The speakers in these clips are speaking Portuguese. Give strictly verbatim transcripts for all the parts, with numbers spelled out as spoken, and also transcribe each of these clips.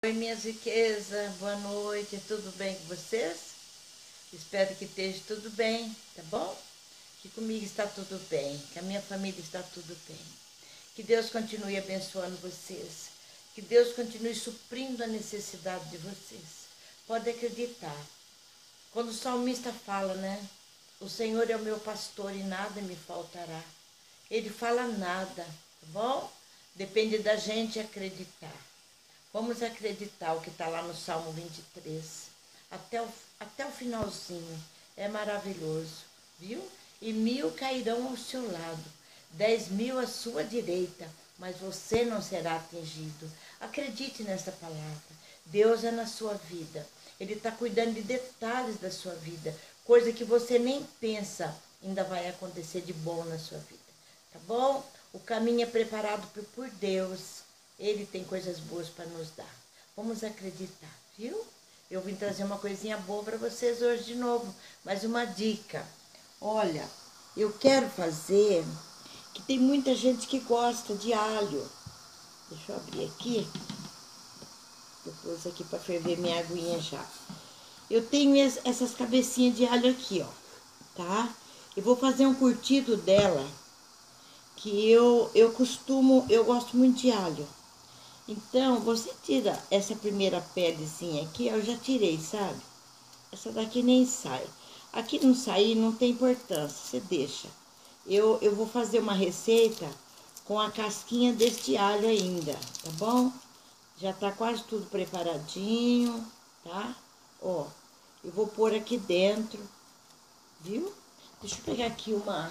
Oi, minhas riquezas, boa noite, tudo bem com vocês? Espero que esteja tudo bem, tá bom? Que comigo está tudo bem, que a minha família está tudo bem. Que Deus continue abençoando vocês, que Deus continue suprindo a necessidade de vocês. Pode acreditar, quando o salmista fala, né? O Senhor é o meu pastor e nada me faltará. Ele fala nada, tá bom? Depende da gente acreditar. Vamos acreditar o que está lá no Salmo vinte e três. Até o, até o finalzinho. É maravilhoso, viu? E mil cairão ao seu lado, dez mil à sua direita, mas você não será atingido. Acredite nessa palavra. Deus é na sua vida. Ele está cuidando de detalhes da sua vida. Coisa que você nem pensa ainda vai acontecer de bom na sua vida. Tá bom? O caminho é preparado por Deus. Ele tem coisas boas para nos dar. Vamos acreditar, viu? Eu vim trazer uma coisinha boa para vocês hoje de novo. Mais uma dica. Olha, eu quero fazer... que tem muita gente que gosta de alho. Deixa eu abrir aqui. Eu pus aqui para ferver minha aguinha já. Eu tenho essas cabecinhas de alho aqui, ó. Tá? Eu vou fazer um curtido dela. Que eu, eu costumo... eu gosto muito de alho. Então, você tira essa primeira pelezinha aqui, eu já tirei, sabe? Essa daqui nem sai. Aqui não sair, não tem importância, você deixa. Eu, eu vou fazer uma receita com a casquinha deste alho ainda, tá bom? Já tá quase tudo preparadinho, tá? Ó, eu vou pôr aqui dentro, viu? Deixa eu pegar aqui uma...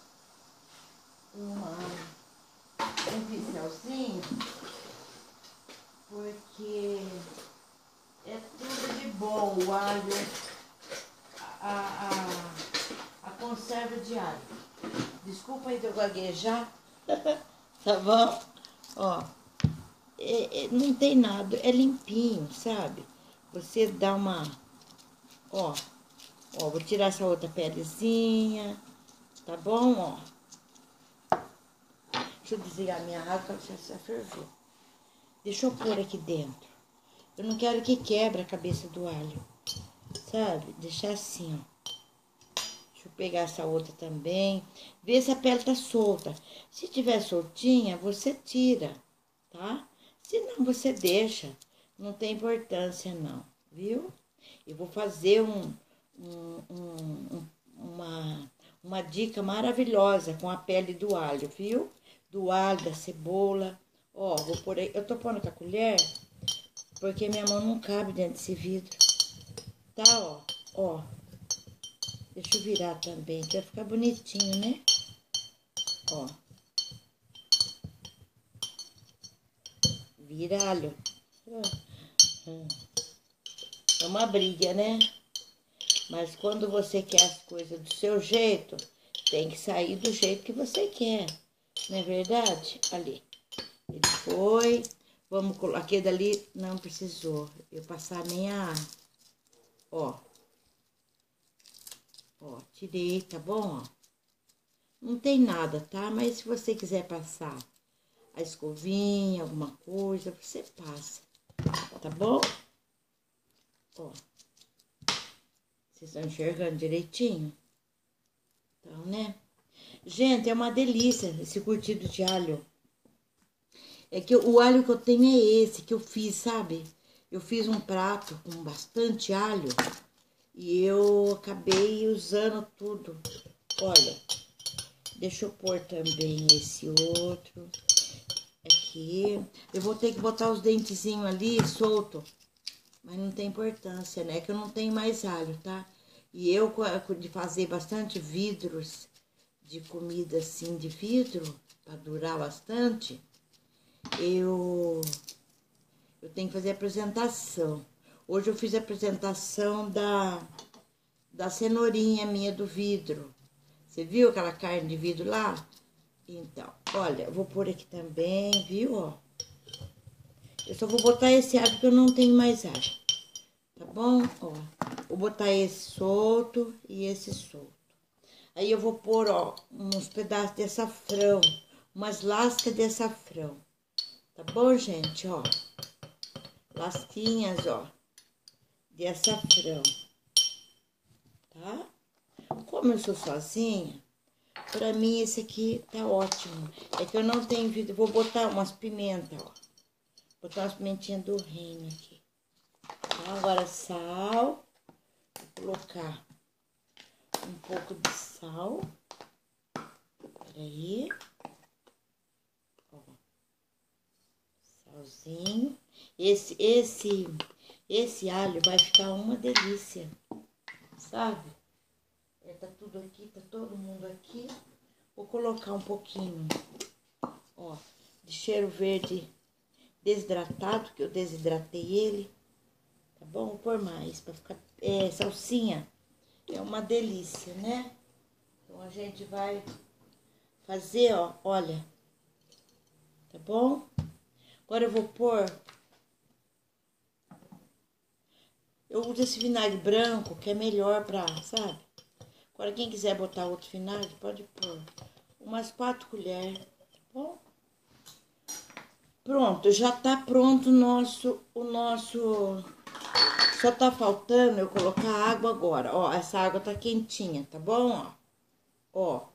uma um pincelzinho. Porque é tudo de bom o alho, a, a, a conserva de alho. Desculpa aí de eu gaguejar, tá bom? Ó, é, é, não tem nada, é limpinho, sabe? Você dá uma... Ó, ó, vou tirar essa outra pelezinha, tá bom? Ó. Deixa eu desligar minha água, já se ferveu. Deixa eu pôr aqui dentro. Eu não quero que quebre a cabeça do alho, sabe? Deixar assim, ó. Deixa eu pegar essa outra também. Ver se a pele tá solta. Se tiver soltinha, você tira, tá? Se não, você deixa. Não tem importância, não, viu? Eu vou fazer um, um, um, uma, uma dica maravilhosa com a pele do alho, viu? Do alho, da cebola. Ó, vou pôr aí. Eu tô pondo com a colher, porque minha mão não cabe dentro desse vidro. Tá, ó, ó. Deixa eu virar também, que vai ficar bonitinho, né? Ó. Viralho. É uma briga, né? Mas quando você quer as coisas do seu jeito, tem que sair do jeito que você quer. Não é verdade? Ali. Ele foi. Vamos colocar. Aquele dali não precisou eu passar nem a... Ó. Ó, tirei, tá bom? Ó. Não tem nada, tá? Mas se você quiser passar a escovinha, alguma coisa, você passa. Tá bom? Ó. Vocês estão enxergando direitinho? Então, né? Gente, é uma delícia esse curtido de alho. É que o alho que eu tenho é esse que eu fiz, sabe? Eu fiz um prato com bastante alho e eu acabei usando tudo. Olha, deixa eu pôr também esse outro aqui. Eu vou ter que botar os dentezinhos ali solto, mas não tem importância, né? Que eu não tenho mais alho, tá? E eu, de fazer bastante vidros de comida assim de vidro, para durar bastante, eu, eu tenho que fazer apresentação. Hoje eu fiz a apresentação da, da cenourinha minha do vidro. Você viu aquela carne de vidro lá? Então, olha, eu vou pôr aqui também, viu, ó. Eu só vou botar esse alho porque eu não tenho mais alho. Tá bom? Ó, vou botar esse solto e esse solto. Aí eu vou pôr, ó, uns pedaços de açafrão, umas lascas de açafrão. Tá bom, gente? Ó, lasquinhas, ó, de açafrão, tá? Como eu sou sozinha, pra mim esse aqui tá ótimo. É que eu não tenho vida, vou botar umas pimentas, ó. Botar umas pimentinhas do reino aqui. Tá? Agora sal, vou colocar um pouco de sal. Peraí. Ó. Salzinho. Esse, esse, esse alho vai ficar uma delícia, sabe? É, tá tudo aqui, tá todo mundo aqui. Vou colocar um pouquinho, ó, de cheiro verde desidratado, que eu desidratei ele. Tá bom? Vou pôr mais, pra ficar... É, salsinha é uma delícia, né? Então, a gente vai fazer, ó, olha. Tá bom? Agora eu vou pôr... Eu uso esse vinagre branco, que é melhor pra, sabe? Agora, quem quiser botar outro vinagre, pode pôr umas quatro colheres, tá bom? Pronto, já tá pronto o nosso, o nosso... Só tá faltando eu colocar água agora. Ó, essa água tá quentinha, tá bom? Ó, ó.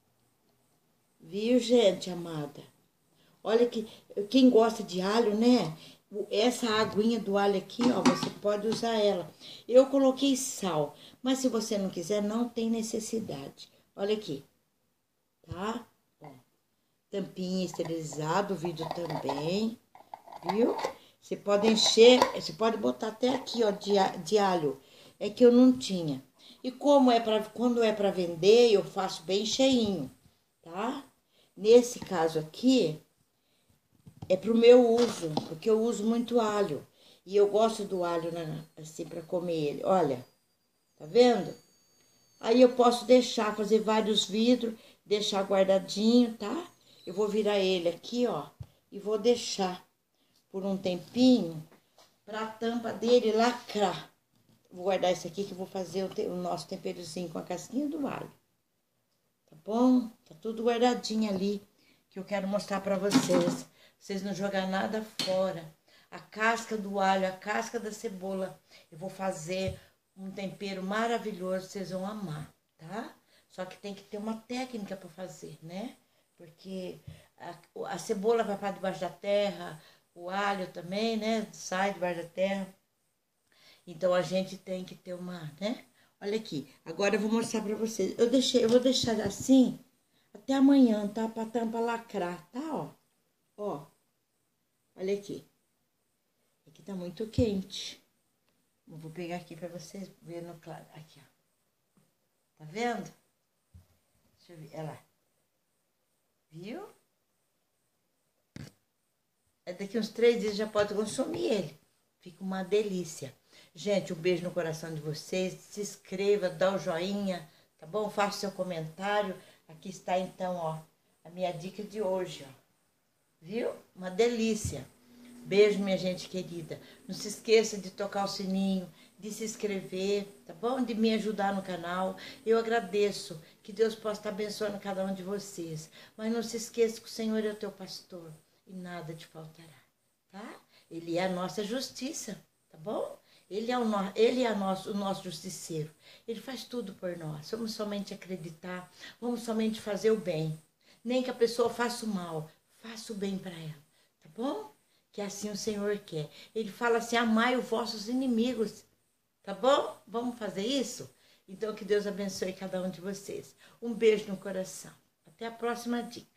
Viu, gente amada? Olha que... Quem gosta de alho, né? Essa aguinha do alho aqui, ó, você pode usar ela. Eu coloquei sal, mas se você não quiser, não tem necessidade. Olha aqui, tá? Ó, tampinha esterilizada, o vidro também, viu? Você pode encher, você pode botar até aqui, ó, de, de alho. É que eu não tinha. E como é para quando é para vender, eu faço bem cheinho, tá? Nesse caso aqui, é pro meu uso, porque eu uso muito alho. E eu gosto do alho, né, assim, para comer ele. Olha, tá vendo? Aí eu posso deixar, fazer vários vidros, deixar guardadinho, tá? Eu vou virar ele aqui, ó, e vou deixar por um tempinho pra tampa dele lacrar. Vou guardar esse aqui que eu vou fazer o, te, o nosso temperozinho com a casquinha do alho. Tá bom? Tá tudo guardadinho ali, que eu quero mostrar pra vocês. Vocês não jogar nada fora. A casca do alho, a casca da cebola. Eu vou fazer um tempero maravilhoso, vocês vão amar, tá? Só que tem que ter uma técnica para fazer, né? Porque a, a cebola vai para debaixo da terra, o alho também, né? Sai debaixo da terra. Então a gente tem que ter uma, né? Olha aqui, agora eu vou mostrar para vocês. Eu deixei, eu vou deixar assim até amanhã, tá? Para tampa lacrar, tá? Ó. Ó, olha aqui. Aqui tá muito quente. Eu vou pegar aqui pra vocês verem no claro. Aqui, ó. Tá vendo? Deixa eu ver. Olha lá. Viu? É daqui uns três dias já pode consumir ele. Fica uma delícia. Gente, um beijo no coração de vocês. Se inscreva, dá o joinha, tá bom? Faça seu comentário. Aqui está então, ó, a minha dica de hoje, ó. Viu? Uma delícia. Beijo, minha gente querida. Não se esqueça de tocar o sininho, de se inscrever, tá bom? De me ajudar no canal. Eu agradeço. Que Deus possa estar abençoando cada um de vocês. Mas não se esqueça que o Senhor é o teu pastor e nada te faltará, tá? Ele é a nossa justiça, tá bom? Ele é, o, no... Ele é a nosso, o nosso justiceiro. Ele faz tudo por nós. Vamos somente acreditar, vamos somente fazer o bem. Nem que a pessoa faça o mal, faça o bem para ela, tá bom? Que assim o Senhor quer. Ele fala assim, amai os vossos inimigos, tá bom? Vamos fazer isso? Então que Deus abençoe cada um de vocês. Um beijo no coração. Até a próxima dica.